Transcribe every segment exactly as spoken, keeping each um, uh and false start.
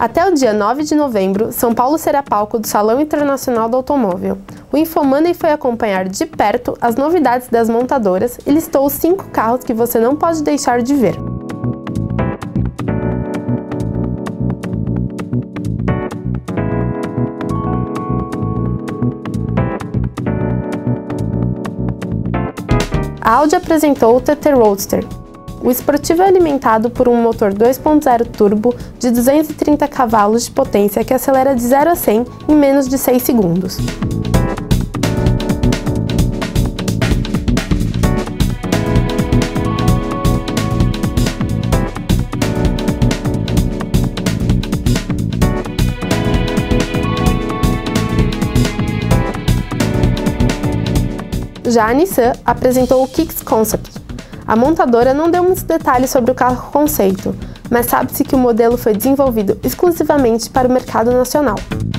Até o dia nove de novembro, São Paulo será palco do Salão Internacional do Automóvel. O Infomoney foi acompanhar de perto as novidades das montadoras e listou os cinco carros que você não pode deixar de ver. A Audi apresentou o T T Roadster. O esportivo é alimentado por um motor dois ponto zero turbo de duzentos e trinta cavalos de potência que acelera de zero a cem em menos de seis segundos. Já a Nissan apresentou o Kicks Concept. A montadora não deu muitos detalhes sobre o carro conceito, mas sabe-se que o modelo foi desenvolvido exclusivamente para o mercado nacional.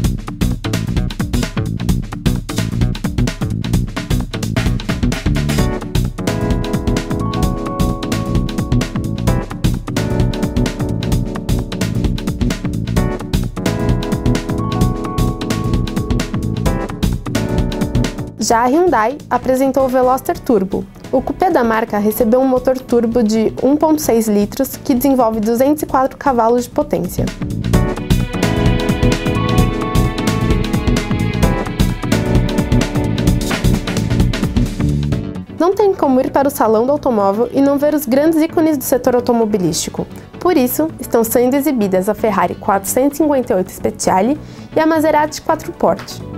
Já a Hyundai apresentou o Veloster Turbo. O cupê da marca recebeu um motor turbo de um ponto seis litros que desenvolve duzentos e quatro cavalos de potência. Não tem como ir para o Salão do Automóvel e não ver os grandes ícones do setor automobilístico. Por isso, estão sendo exibidas a Ferrari quatrocentos e cinquenta e oito Speciale e a Maserati quatro Porte.